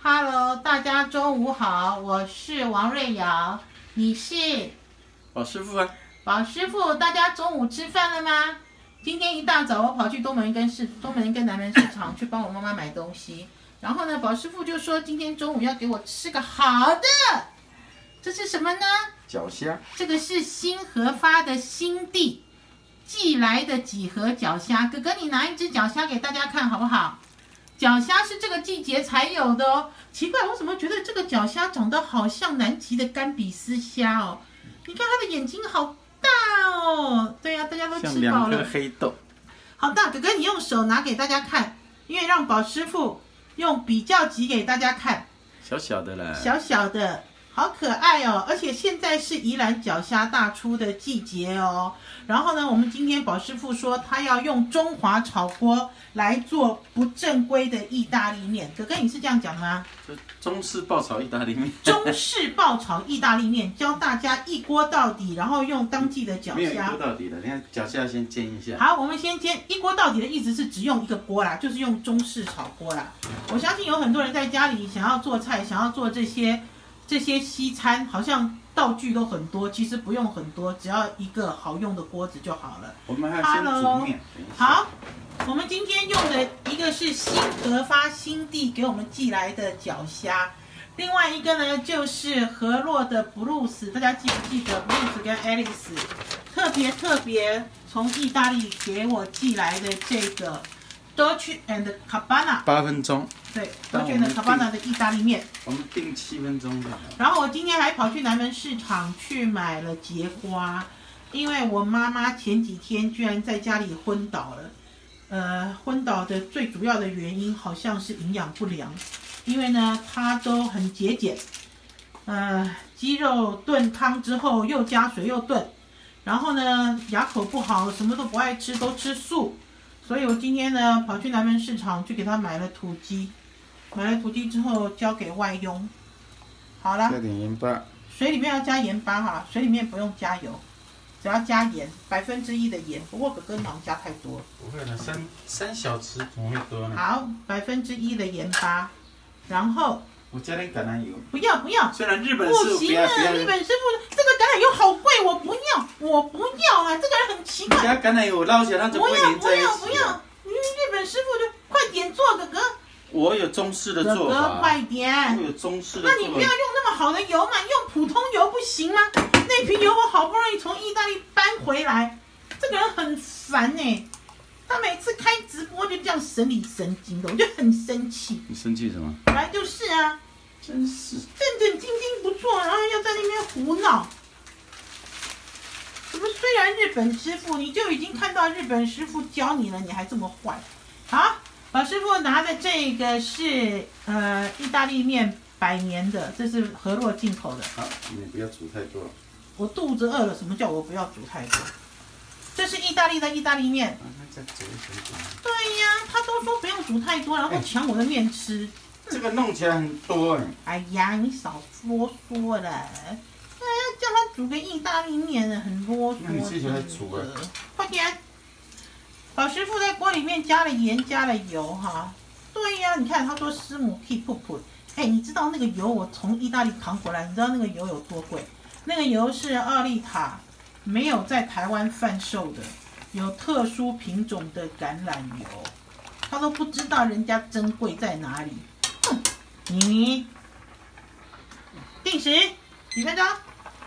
Hello， 大家中午好，我是王瑞瑶，你是宝师傅啊。 宝师傅，大家中午吃饭了吗？今天一大早我跑去东门跟南门市场去帮我妈妈买东西，然后呢，宝师傅就说今天中午要给我吃个好的，这是什么呢？ 脚虾。 这个是新核发的新地寄来的几盒脚虾，哥哥你拿一只脚虾给大家看好不好？脚虾是这个季节才有的哦。奇怪，我怎么觉得这个脚虾长得好像南极的甘比斯虾哦？你看它的眼睛好大哦。对呀、大家都吃饱了。 像两颗黑豆。 好大，哥哥你用手拿给大家看，因为让宝师傅用比较级给大家看。 小小的啦。 小小的，好可爱哦！而且现在是宜兰脚虾大出的季节哦。然后呢，我们今天宝师傅说他要用中华炒锅来做不正规的意大利面。哥哥，你是这样讲的吗？ 就中式爆炒意大利面。 中式爆炒意大利面，教大家一锅到底，然后用当季的脚没有一虾。 锅到底的，你看脚虾先煎一下。 好，我们先煎一锅到底的意思是只用一个锅啦，就是用中式炒锅啦。我相信有很多人在家里想要做菜，想要做这些西餐，好像道具都很多，其实不用很多，只要一个好用的锅子就好了。 我们还要先煮面。 好，我们今天用的一个是新核发新地给我们寄来的脚虾，另外一个呢就是河洛的 Bruce， 大家记不记得 Bruce 跟 Alice 特别从意大利给我寄来的这个 Dolce and Gabbana 8分钟。 对 ，Dolce and Gabbana 的意大利面。 我们定7分钟就好。 然后我今天还跑去南门市场去买了节瓜，因为我妈妈前几天居然在家里昏倒了。昏倒的最主要的原因好像是营养不良，因为呢她都很节俭，鸡肉炖汤之后又加水又炖，然后呢牙口不好，什么都不爱吃，都吃素，所以我今天呢跑去南门市场去给她买了土鸡，买了土鸡之后交给外佣。好了， 加点盐巴。 水里面要加盐巴哈，水里面不用加油，只要加盐，1%的盐。不过哥哥你好像加太多了。 不会了，三小匙怎么会多呢？ 好，1%的盐巴，然后我加点橄榄油。 不要， 虽然日本不师傅行啊，日本师傅这个橄榄油好贵，我不要啊，这个人很奇怪。 加橄榄油我捞起来，它就不会粘在一起。 不要，日本师傅就快点做，哥哥。 我有中式的做法。 哥哥快点。 我有中式的做法。 那你不要用那么好的油嘛，用普通油不行吗？那瓶油我好不容易从意大利搬回来，这个人很烦呢。他每次开直播就这样神理神经的，我就很生气。 你生气什么？ 本来就是啊， 真是正经不做，然后又在那边胡闹。怎么虽然日本师傅，你就已经看到日本师傅教你了，你还这么坏？好，老师傅拿的这个是意大利面100年的，这是河洛进口的。 好，你不要煮太多。 我肚子饿了，什么叫我不要煮太多？这是意大利的意大利面。 那再煮一点点。 对呀，他都说不用煮太多，然后抢我的面吃。 这个弄起来很多哎。 哎呀，你少啰嗦了。叫他煮个意大利面呢，很啰嗦。 那你自己来煮啊。 快点！老师傅在锅里面加了盐，加了油哈。对呀，你看他说师母可以噗噗。哎，你知道那个油我从意大利扛回来，你知道那个油有多贵？那个油是奥利塔没有在台湾贩售的，有特殊品种的橄榄油，他都不知道人家珍贵在哪里。哼，你定时几分钟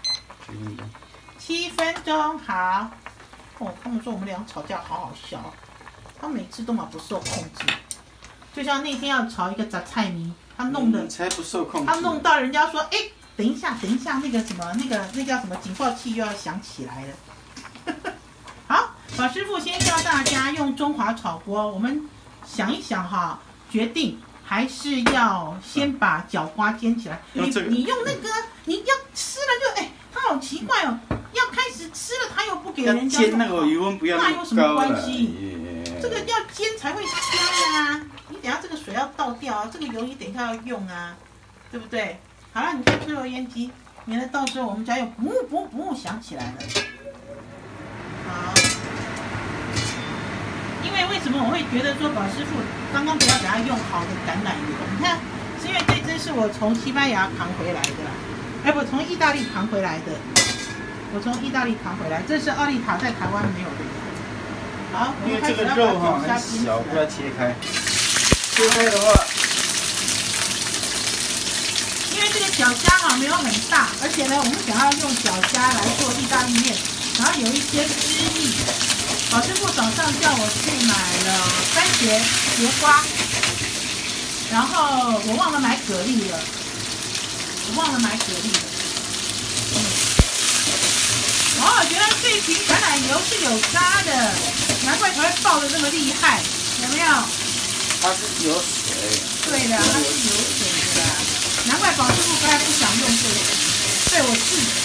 ？7分钟，好。哦，他们说我们俩吵架好好笑，他每次都嘛不受控制。就像那天要炒一个杂菜米，他弄的， 才不受控制。 他弄到人家说，哎，等一下，那个什么，那叫什么警报器又要响起来了。好，老师傅先教大家用中华炒锅，我们想一想哈，决定还是要先把角瓜煎起来。你用那个，你要吃了就他好奇怪哦，要开始吃了他又不给人家煎那个油温不要那有什么关系？这个要煎才会香啊！你等下这个水要倒掉啊，这个油你等一下要用啊，对不对？好了，你先吹油烟机，免得到时候我们家又不响起来了。好，因为什么我会觉得说宝师傅刚刚不要给他用好的橄榄油？你看，是因为这只是我从西班牙扛回来的，哎不，从意大利扛回来的。我从意大利扛回来，这是奥利塔在台湾没有的。好， 因为这个肉哈很小，不要切开。切开的话， 因为这个小虾哈没有很大，而且呢，我们想要用小虾来做意大利面，然后有一些汁液。老师傅早上叫我去买了番茄、节瓜，然后我忘了买蛤蜊了，哦，原来这瓶橄榄油是有渣的，难怪才会爆得这么厉害，有没有？ 它是有水。 对的，它是有水的啦，难怪宝师傅刚才不想用这个，对我自己，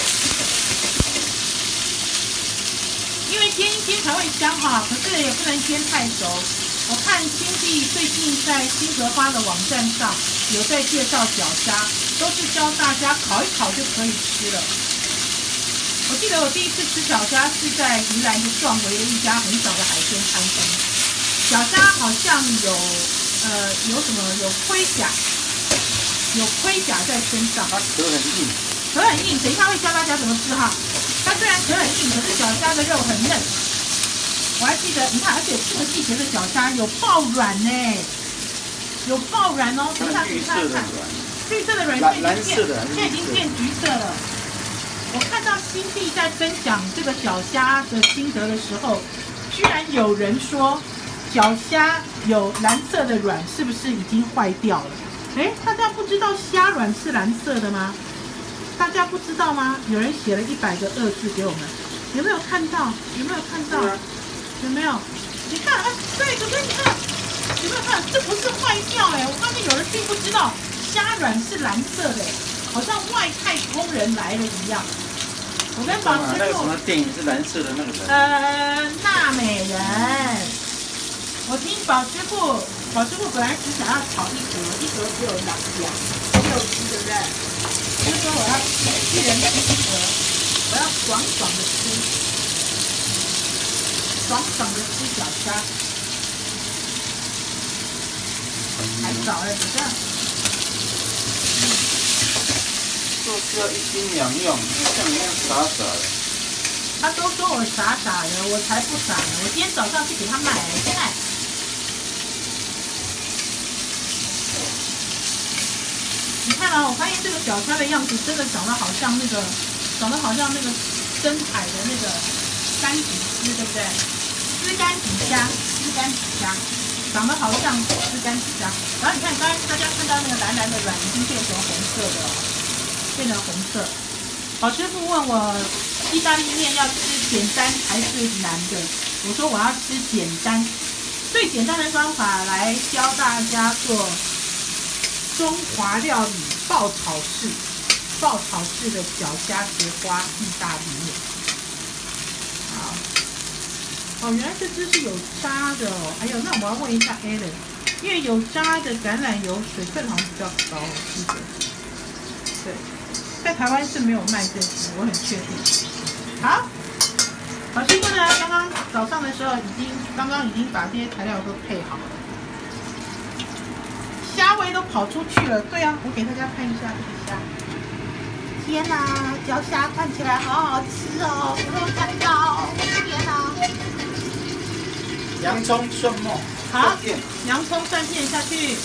因为煎一煎才会香哈，可是也不能煎太熟。我看亲弟最近在新荷花的网站上有在介绍小虾，都是教大家烤一烤就可以吃了。我记得我第一次吃小虾是在宜兰就撞为了一家很小的海鲜餐厅，小虾好像有什么有盔甲在身上， 它壳很硬， 等一下会教大家怎么吃哈。它虽然壳很硬，可是小虾的肉很嫩。我还记得，你看，而且这个季节的小虾有爆软呢，有爆软哦。等一下你看看，绿色的软，现在已经变橘色了。我看到新弟在分享这个小虾的心得的时候，居然有人说小虾有蓝色的卵，是不是已经坏掉了？哎，大家不知道虾卵是蓝色的吗？大家不知道吗？有人写了100个恶字给我们，有没有看到？有没有？你看，对，可是你看，有没有看？这不是坏掉哎！我发现有人并不知道虾卵是蓝色的，好像外太空人来了一样。我跟宝师傅， 那个什么电影是蓝色的那个人？ 娜美人。我听宝师傅本来只想要炒一盒只有6只，对不对？就说我要一人吃1盒，我要爽爽的吃小虾，还早哎，这样。 就是要一心两用，像你那样傻傻的。 他都说我傻傻的，我才不傻呢！我今天早上去给他买菜。你看啊，我发现这个小虾的样子真的长得好像那个深海的那个干底丝，对不对？丝干底虾，长得好像丝干底虾。然后你看，刚才大家看到那个蓝蓝的卵已经变成红色的了，变成红色。老师傅问我意大利面要吃简单还是难的，我说我要吃简单，最简单的方法来教大家做中华料理爆炒式的小虾节瓜意大利面。好，哦，原来这只是有渣的哦。还有，那我要问一下 Alan， 因为有渣的橄榄油水分好像比较高，记得。对，在台湾是没有卖这些，我很确定。好，老师傅呢，刚刚早上的时候刚刚已经把这些材料都配好了。虾味都跑出去了，对啊，我给大家看一下这个虾。天哪，椒虾看起来好好吃哦，有没有看到？天哪！ 洋葱、蒜末， 好，洋葱蒜片下去。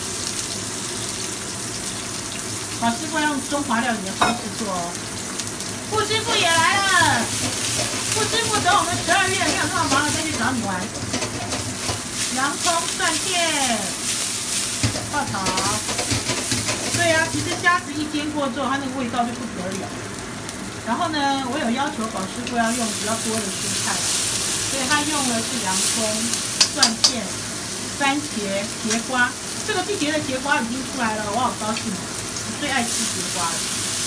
老师傅用中华料理的方式做哦。傅师傅也来了，傅师傅等我们12月没有那么忙了再去找你玩。洋葱蒜片。爆炒，对啊，其实虾子一煎过之后，它那个味道就不得了。然后呢，我有要求宝师傅要用比较多的蔬菜，所以他用的是洋葱、蒜片、番茄、节瓜。这个季节的节瓜已经出来了，我好高兴，我最爱吃节瓜了。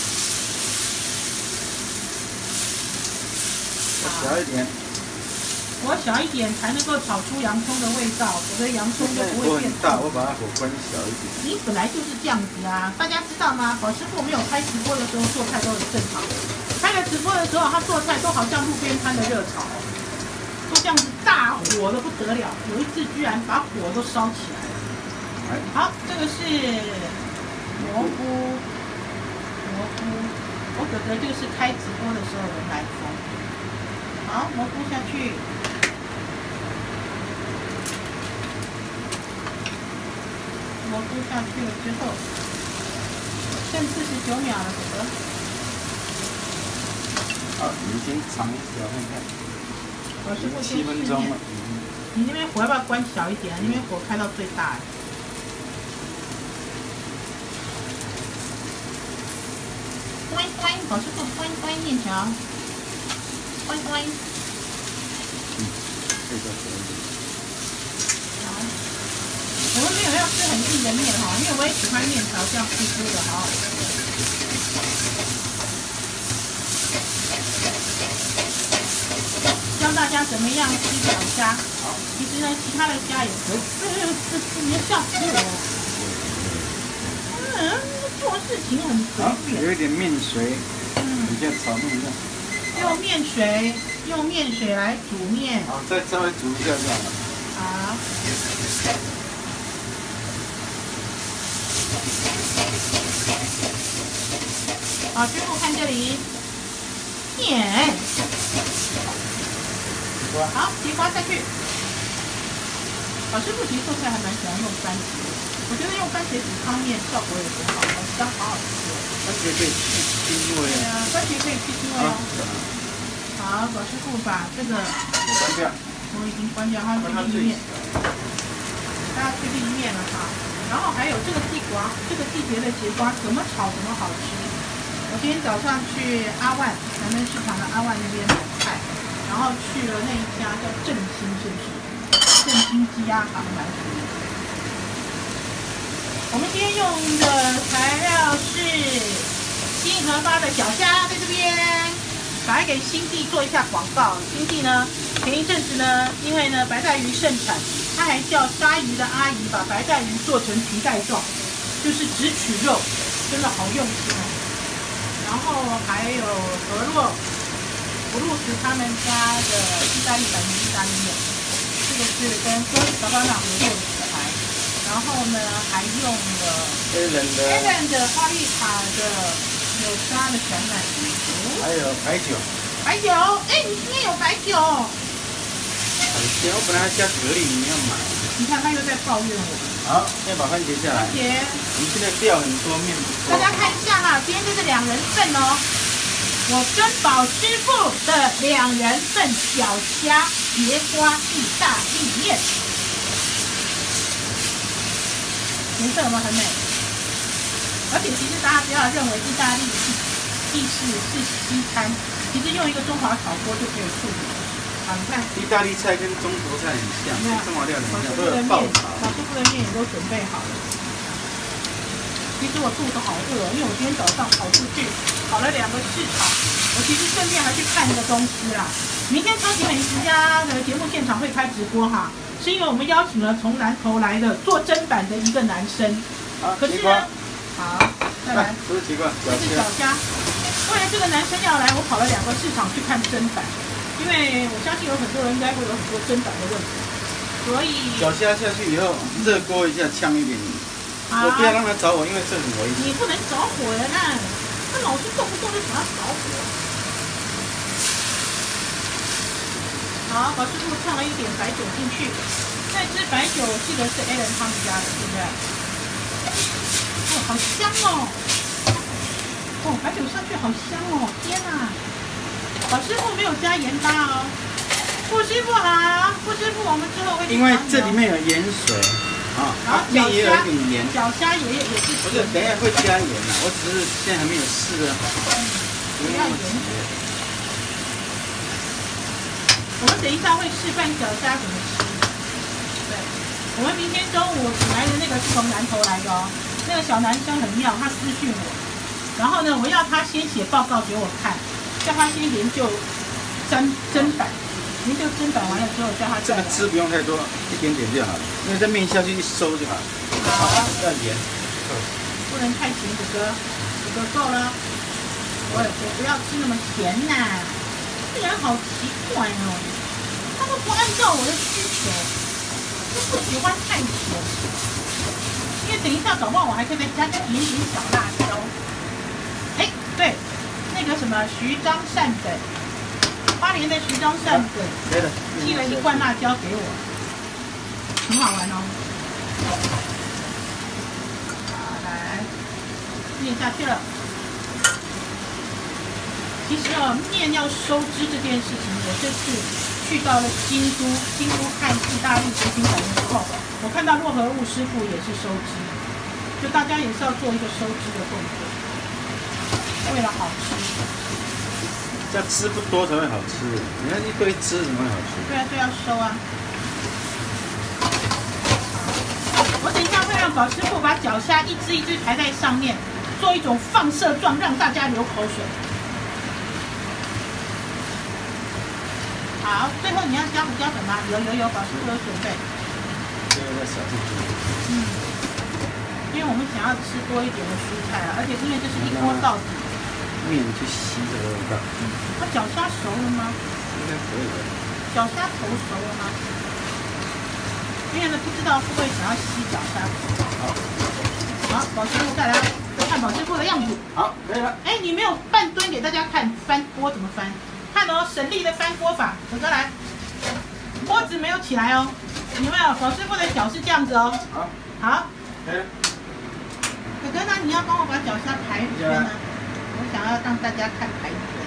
小一点。 我小一点才能够炒出洋葱的味道，否则洋葱就不会变大。我把它火关小一点。 你本来就是这样子啊，大家知道吗？宝师傅没有开直播的时候做菜都很正常，开了直播的时候他做菜都好像路边摊的热炒，都这样子大火的不得了，有一次居然把火都烧起来了。好，这个是蘑菇，我哥哥就是开直播的时候人来疯。好，蘑菇下去。蘑菇下去了之后，剩49秒了，哥哥。 好，你先尝一下看看。 我师傅 7分钟了。 你那边火要不要关小一点啊？那边火开到最大。关，老师傅关面条，关。 这个可以。 好，我们没有要吃很硬的面哈，因为我也喜欢面条这样酥酥的，好好吃。教大家怎么样吃小虾。好，其实呢，其他的虾也可以。你要笑死我！做事情很随便。 有一点面水，你先炒面一下。 用面水来煮面。 好，再稍微煮一下就好了。 好。好，师傅看这里，面。好，西瓜下去。老师傅其实做菜还蛮喜欢用番茄，我觉得用番茄煮汤面效果也很好，好香，好好吃。 番茄可以去腥味。 对啊，番茄可以去腥味哦。好，老师傅把这个关掉。 我已经关掉，它最低面，大家最低面了哈。然后还有这个地瓜，这个季节的节瓜怎么炒怎么好吃。我今天早上去阿万南门市场的阿万那边买菜，然后去了那一家叫振兴，是不是？振兴鸡鸭行蛮熟的。我们今天用的材料是新合发的小虾，在这边，赶快给新地做一下广告。新地呢，前一阵子呢，因为呢白带鱼盛产，他还叫杀鱼的阿姨把白带鱼做成皮带状，就是只取肉，真的好用心哦。然后还有河洛布鲁斯他们家的意大利版的意大利面，这个是跟哥斯达巴纳合作的品牌。然后呢，还用了 Allen 的奥利卡的有沙的橄榄油， 还有白酒。 白酒，哎，你今天有白酒？ 海鲜，我本来还加蛤蜊，你要买。 你看他又在抱怨我。 好，先把番茄下来。番茄，你现在料很多，面不错。 大家看一下哈，今天这是2人份哦。我珍宝师傅的2人份小虾节瓜意大利面，颜色有没有很美？而且其实大家不要认为意大利意式是西餐，其实用一个中华炒锅就可以处理。好，你看， 意大利菜跟中国菜很像，中华料理很像，都有爆炒。 老师傅的面也都准备好了。其实我肚子好饿，因为我今天早上跑出去跑了2个市场，我其实顺便还去看一个东西啦。明天超级美食家的节目现场会开直播哈，是因为我们邀请了从南投来的做砧板的一个男生。 好， 可是呢，好，再来， 不是奇怪， 这是小虾。为了这个男生要来，我跑了2个市场去看砧板，因为我相信有很多人应该会有很多砧板的问题，所以小虾下去以后热锅一下，呛一点。我不要让他着火，因为这很危险。 你不能着火的啦，他老是动不动就想要着火。好，把师傅烫了一点白酒进去，这支白酒记得是 Allen 他们家的，对不对？哦，好香哦！哦，白酒上去好香哦！天哪，老师傅没有加盐巴哦。傅师傅好，傅师傅，我们之后会。 因为这里面有盐水。啊，然后面也有一点盐， 小虾也是。 不是，等一下会加盐的，我只是现在还没有试的好。 不要盐。我们等一下会示范小虾怎么吃。对，我们明天中午请来的那个是从南投来的哦，那个小男生很妙，他私讯我，然后呢，我要他先写报告给我看，叫他先研究砧板。研究砧板完了之后，叫他这个汁不用太多，一点点就好了，因为这面下去一收就好了。 好， 要盐， 不能太咸，哥哥够了。我不要吃那么甜呐，这人好奇怪哦，他都不按照我的需求，就不喜欢太甜。 因为等一下搞不好我还可以再加一点点小辣椒。哎，对，那个什么徐张善本，花莲的徐张善本寄了1罐辣椒给我，很好玩哦。好，来念下去了。其实哦，面要收汁这件事情，我这次去到了京都看意大利食品展的时候，我看到洛河务师傅也是收汁，就大家也是要做一个收汁的动作，为了好吃。 这吃不多才会好吃，你看一堆汁怎么会好吃？ 对啊，就要收啊。我等一下会让宝师傅把脚虾一只一只排在上面，做一种放射状，让大家流口水。好，最后你要加胡椒粉吗？有，宝师傅有准备。 这个再少一点。 因为我们想要吃多一点的蔬菜啊，而且因为这是一锅到底。 面去吸这个味道。 它脚虾熟了吗？ 应该可以的。 脚虾头熟了吗？因为呢，不知道会不会想要吸脚虾头。好，宝师傅再来看宝师傅的样子。 好，可以了。 哎，你没有半蹲给大家看翻锅怎么翻？看哦，省力的翻锅法，哥哥来，锅子没有起来哦，有没有？宝师傅的脚是这样子哦。好， 可以了。 哥哥呢？你要帮我把脚虾排一圈呢？我想要让大家看排圈。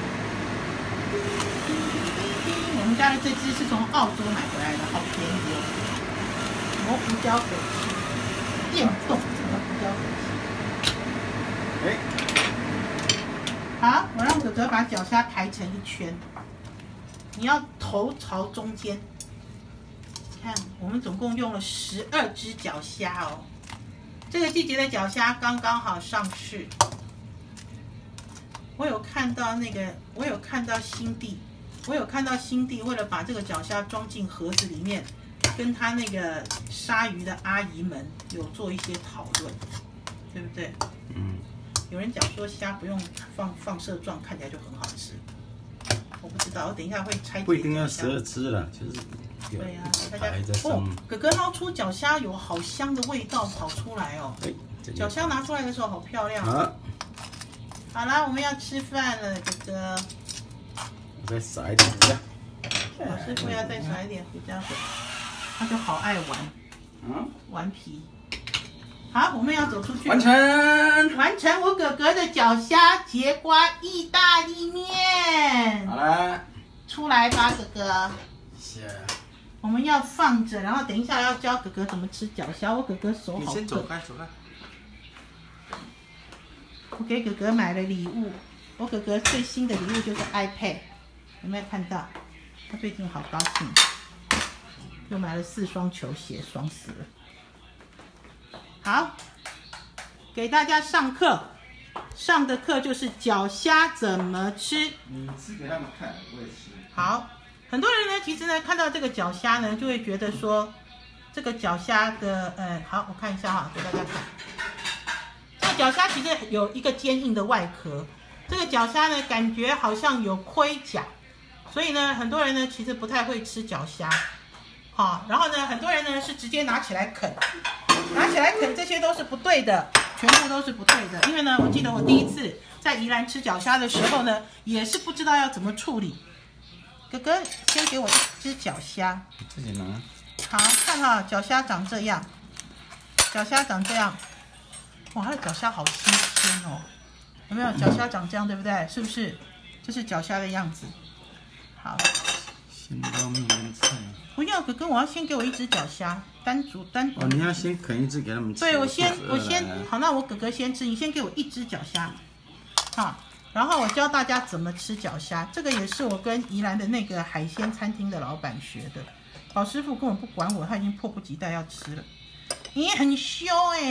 我们家的这只是从澳洲买回来的，好便宜哦。磨胡椒粉丝，电动的胡椒粉丝。好，我让哥哥把脚虾排成一圈，你要头朝中间。看，我们总共用了12只脚虾哦。这个季节的脚虾刚刚好上市。我有看到新地为了把这个脚虾装进盒子里面，跟他那个杀鱼的阿姨们有做一些讨论，对不对？有人讲说虾不用放射状，看起来就很好吃。我不知道，我等一下会拆解。不一定要12只了，就是有对呀， 大家哦，哥哥捞出脚虾有好香的味道跑出来哦。脚虾拿出来的时候好漂亮。好啦，我们要吃饭了，哥哥。 再撒一点胡椒。 老师傅要再撒一点胡椒粉，他就好爱玩，顽皮。好，我们要走出去。完成我哥哥的脚虾节瓜意大利面。 好了， 出来吧，哥哥。 是。 我们要放着，然后等一下要教哥哥怎么吃脚虾。我哥哥手好笨。 你先走开。 我给哥哥买了礼物，我哥哥最新的礼物就是 iPad， 有没有看到？他最近好高兴，又买了4双球鞋，爽死了。好，给大家上课，上的课就是脚虾怎么吃。 你吃给他们看，我也吃。 好，很多人呢，其实呢，看到这个脚虾呢，就会觉得说，这个脚虾的，好，我看一下哈，给大家看。这个脚虾其实有一个坚硬的外壳，这个脚虾呢，感觉好像有盔甲，所以呢，很多人呢，其实不太会吃脚虾。好，然后呢，很多人呢是直接拿起来啃，这些都是不对的，全部都是不对的。因为呢，我记得我第一次在宜兰吃脚虾的时候呢，也是不知道要怎么处理。哥哥，先给我一只脚虾， 自己拿。 好，看哈，脚虾长这样，哇，它的脚虾好新鲜哦，有没有？脚虾长这样，对不对？是不是？这是脚虾的样子。好， 先捞面跟菜。 不要，哥哥，我要先给我一只脚虾，单独。 哦，你要先啃一只给他们吃。 对，我先，好，那我哥哥先吃，你先给我一只脚虾，好，然后我教大家怎么吃脚虾。这个也是我跟宜兰的那个海鲜餐厅的老板学的，老师傅根本不管我，他已经迫不及待要吃了。咦，很羞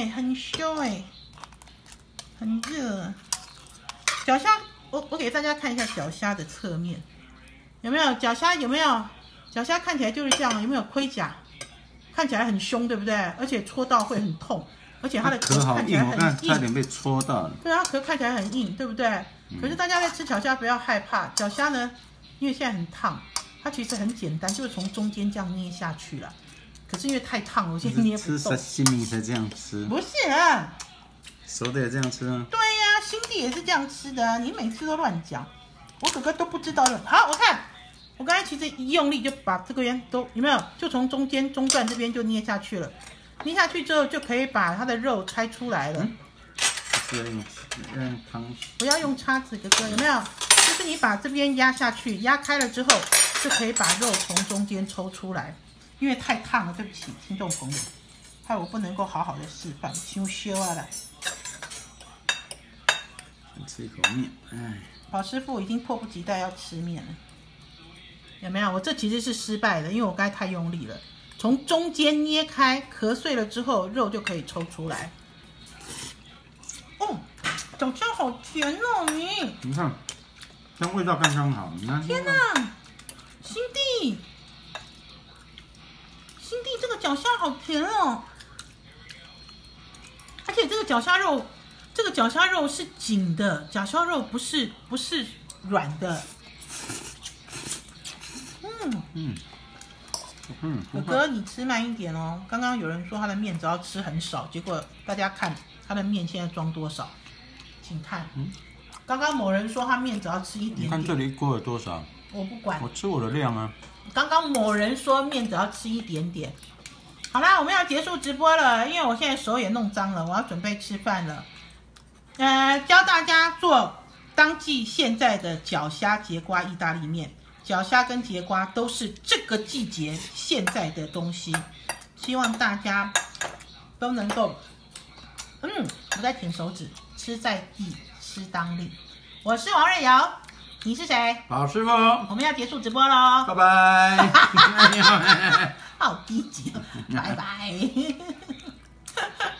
很热。脚虾，我给大家看一下脚虾的侧面，有没有？脚虾有没有？脚虾看起来就是这样，有没有盔甲？看起来很凶，对不对？而且戳到会很痛，而且它的壳看起来很硬， 差点被戳到了。 对啊，壳看起来很硬，对不对？可是大家在吃脚虾不要害怕，脚虾呢，因为现在很烫，它其实很简单，就是从中间这样捏下去了。 可是因为太烫了，我现在捏不吃动。 沙西米才这样吃， 不是啊， 熟的也这样吃啊。 对呀、新地也是这样吃的啊，你每次都乱讲，我哥哥都不知道的。好，我看，我刚才其实一用力就把这个边都有没有，就从中间中段这边就捏下去了，捏下去之后就可以把它的肉拆出来了。 是用汤匙。 不要用叉子，哥哥有没有？就是你把这边压下去，压开了之后，就可以把肉从中间抽出来。因为太烫了，对不起，听众朋友，害我不能够好好的示范，羞羞啊啦。 先吃一口面，哎， 宝师傅已经迫不及待要吃面了，有没有？我这其实是失败的，因为我刚才太用力了。从中间捏开，壳碎了之后，肉就可以抽出来。哦，早上好甜哦， 你看，这样味道刚刚好。你看， 天哪，新弟，新弟这个脚虾好甜哦，而且这个脚虾肉，是紧的，脚虾肉不是软的。哥哥，你吃慢一点哦。刚刚有人说他的面只要吃很少，结果大家看他的面现在装多少，请看。刚刚某人说他面只要吃一点点。 你看这里一锅有多少？ 我不管， 我吃我的量啊。 刚刚某人说面只要吃一点点。好啦，我们要结束直播了，因为我现在手也弄脏了，我要准备吃饭了。教大家做当季现在的角虾节瓜意大利面。角虾跟节瓜都是这个季节现在的东西，希望大家都能够，我在舔手指，吃在地，吃当令。我是王瑞瑶，你是谁？ 好师傅， 我们要结束直播喽， 拜拜。 好低级，拜拜。